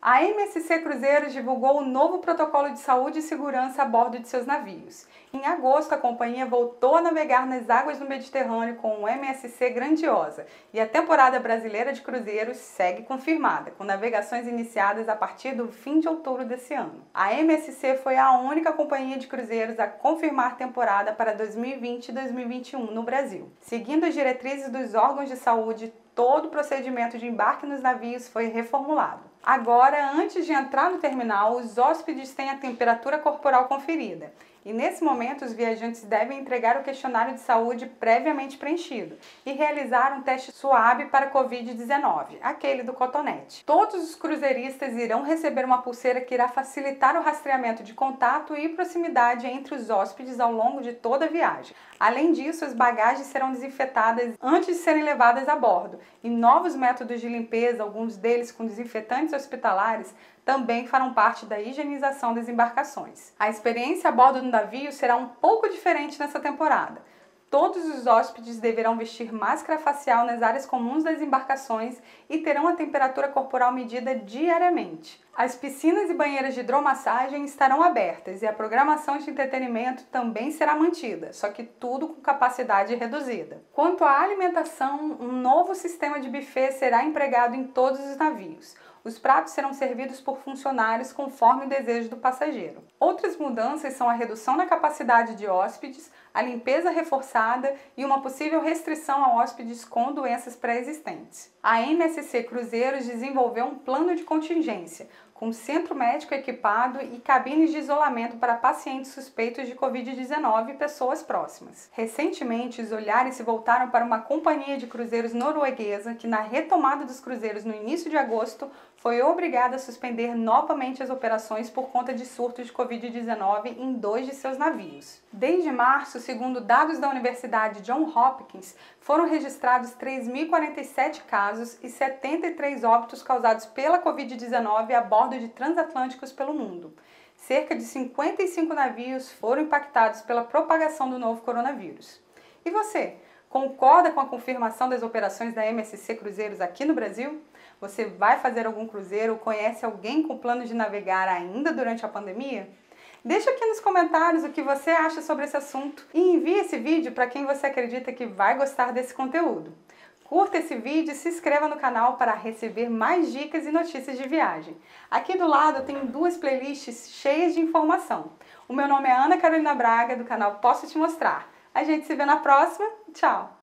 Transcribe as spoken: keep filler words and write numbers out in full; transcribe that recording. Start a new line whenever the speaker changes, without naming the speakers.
A M S C Cruzeiros divulgou um novo protocolo de saúde e segurança a bordo de seus navios. Em agosto, a companhia voltou a navegar nas águas do Mediterrâneo com o M S C Grandiosa e a temporada brasileira de cruzeiros segue confirmada, com navegações iniciadas a partir do fim de outubro desse ano. A M S C foi a única companhia de cruzeiros a confirmar temporada para dois mil e vinte e dois mil e vinte e um no Brasil. Seguindo as diretrizes dos órgãos de saúde, todo o procedimento de embarque nos navios foi reformulado. Agora, antes de entrar no terminal, os hóspedes têm a temperatura corporal conferida. E nesse momento, os viajantes devem entregar o questionário de saúde previamente preenchido e realizar um teste suave para covid dezenove, aquele do cotonete. Todos os cruzeiristas irão receber uma pulseira que irá facilitar o rastreamento de contato e proximidade entre os hóspedes ao longo de toda a viagem. Além disso, as bagagens serão desinfetadas antes de serem levadas a bordo e novos métodos de limpeza, alguns deles com desinfetantes hospitalares, também farão parte da higienização das embarcações. A experiência a bordo do navio será um pouco diferente nessa temporada. Todos os hóspedes deverão vestir máscara facial nas áreas comuns das embarcações e terão a temperatura corporal medida diariamente. As piscinas e banheiras de hidromassagem estarão abertas e a programação de entretenimento também será mantida, só que tudo com capacidade reduzida. Quanto à alimentação, um novo sistema de buffet será empregado em todos os navios. Os pratos serão servidos por funcionários conforme o desejo do passageiro. Outras mudanças são a redução na capacidade de hóspedes, a limpeza reforçada e uma possível restrição a hóspedes com doenças pré-existentes. A M S C Cruzeiros desenvolveu um plano de contingência, com centro médico equipado e cabines de isolamento para pacientes suspeitos de covid dezenove e pessoas próximas. Recentemente, os olhares se voltaram para uma companhia de cruzeiros norueguesa que, na retomada dos cruzeiros no início de agosto, foi obrigada a suspender novamente as operações por conta de surtos de covid dezenove em dois de seus navios. Desde março, segundo dados da Universidade Johns Hopkins, foram registrados três mil e quarenta e sete casos e setenta e três óbitos causados pela covid dezenove a bordo de transatlânticos pelo mundo. Cerca de cinquenta e cinco navios foram impactados pela propagação do novo coronavírus. E você, concorda com a confirmação das operações da M S C Cruzeiros aqui no Brasil? Você vai fazer algum cruzeiro ou conhece alguém com plano de navegar ainda durante a pandemia? Deixa aqui nos comentários o que você acha sobre esse assunto e envie esse vídeo para quem você acredita que vai gostar desse conteúdo. Curta esse vídeo e se inscreva no canal para receber mais dicas e notícias de viagem. Aqui do lado eu tenho duas playlists cheias de informação. O meu nome é Ana Carolina Braga, do canal Posso Te Mostrar. A gente se vê na próxima. Tchau!